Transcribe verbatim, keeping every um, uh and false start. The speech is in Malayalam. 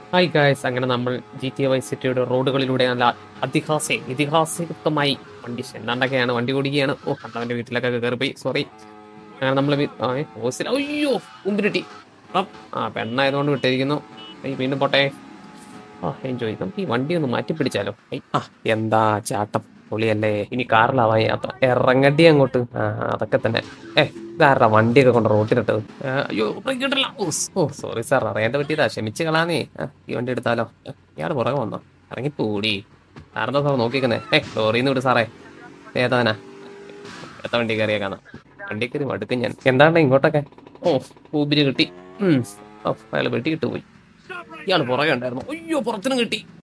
ഹായ് ഗായ്സ്, അങ്ങനെ നമ്മൾ ജി ടി എ വൈ സിറ്റിയുടെ റോഡുകളിലൂടെ നല്ല അതിഹാസ ഇതിഹാസയുക്തമായി വണ്ടി ചെന്നാണ്ടൊക്കെയാണ് വണ്ടി ഓടിക്കുകയാണ്. ഓ, കണ്ടവന്റെ വീട്ടിലൊക്കെ കയറിപ്പോയി, സോറി. അങ്ങനെ നമ്മൾ ഹോസ്റ്റൽ അയ്യോ മുമ്പിലിട്ടി. ആ ആ, പെണ്ണായതുകൊണ്ട് വിട്ടിരിക്കുന്നു. ഏയ് വീണ്ടും പോട്ടെ. ആ എൻജോയ്. നമുക്ക് ഈ വണ്ടി ഒന്ന് മാറ്റി പിടിച്ചാലോ? ഏയ്, ആ എന്താ ചാട്ടം, പൊളിയല്ലേ. ഇനി കാറിലാവാൻ യാത്ര, ഇറങ്ങണ്ടി അങ്ങോട്ട്. ആ അതൊക്കെ തന്നെ. ഏ ഇതാരാ വണ്ടിയൊക്കെ കൊണ്ട് റോട്ടിലിട്ടത്? ആ, അയ്യോ ബ്രേക്ക് കിട്ടില്ല. ഓ സ്- ഓ സോറി സാർ, അറിയാണ്ട് പറ്റിയതാ, ക്ഷമിച്ച് കളാന്നേ. ആ, ഈ വണ്ടി എടുത്താലോ? ഏ, ഇയാള് പുറകെ വന്നോ? ഇറങ്ങി പൂടി. സാറെന്താ സാർ നോക്കിക്കുന്നേ? ഏ ലോറിന്ന് വിട് സാറേ. ഏതാനാ എത്ത വണ്ടി കയറിയേക്കാന്നാ? വണ്ടി കയറി മടുക്കും ഞാൻ. എന്താണ്ട് ഇങ്ങോട്ടൊക്കെ? ഓ ഊബിരി കിട്ടി. ഉം. ഓ, അയാൾ വെട്ടി കിട്ടുപോയി. ഇയാൾ പുറകെ ഉണ്ടായിരുന്നു. അയ്യോ പുറത്തിനും കിട്ടി.